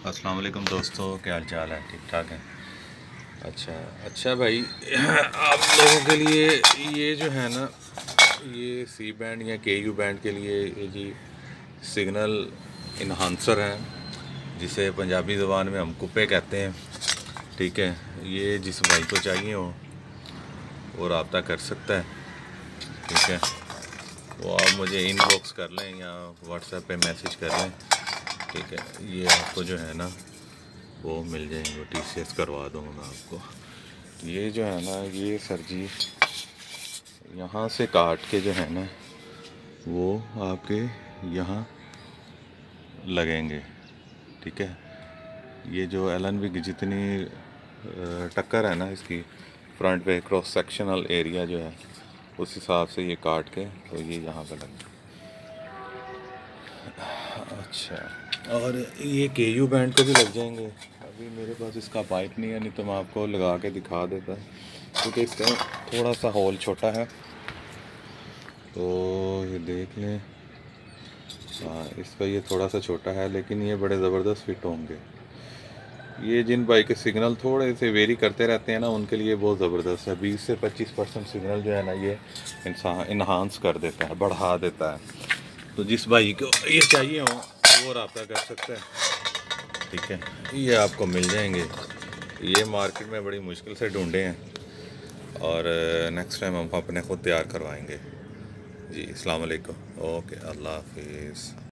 अस्सलाम वालेकुम दोस्तों, क्या हाल चाल है? ठीक ठाक है। अच्छा भाई, आप लोगों के लिए ये जो है ना, ये सी बैंड या के यू बैंड के लिए ये जी सिग्नल इन्हांसर है, जिसे पंजाबी ज़बान में हम कुप्पे कहते हैं। ठीक है, ये जिस भाई को चाहिए हो वो रब्ता कर सकता है। ठीक है, वो आप मुझे इनबॉक्स कर लें या व्हाट्सएप पे मैसेज कर लें। ठीक है, ये आपको जो है ना वो मिल जाएंगे, TCS करवा दूँगा मैं आपको। ये जो है ना, ये सर जी यहाँ से काट के जो है ना वो आपके यहाँ लगेंगे। ठीक है, ये जो LNB की जितनी टक्कर है ना इसकी फ्रंट पे क्रॉस सेक्शनल एरिया जो है उस हिसाब से ये काट के तो ये यहाँ पे लगेंगे। अच्छा, और ये KU बैंड को भी लग जाएंगे। अभी मेरे पास इसका पाइप नहीं है, नहीं तो मैं आपको लगा के दिखा देता, क्योंकि इसका थोड़ा सा होल छोटा है। तो ये देख लें, हाँ इसका ये थोड़ा सा छोटा है, लेकिन ये बड़े ज़बरदस्त फिट होंगे। ये जिन बाइक के सिग्नल थोड़े से वेरी करते रहते हैं ना, उनके लिए बहुत ज़बरदस्त है। 20 से 25% सिग्नल जो है ना ये इंसान इन्हांस कर देता है, बढ़ा देता है। तो जिस बाइक को ये चाहिए हो वो रब्ता कर सकता है। ठीक है, ये आपको मिल जाएंगे। ये मार्केट में बड़ी मुश्किल से ढूंढे हैं, और नेक्स्ट टाइम हम अपने खुद तैयार करवाएंगे जी। अस्सलाम वालेकुम। ओके, अल्लाह हाफिज़।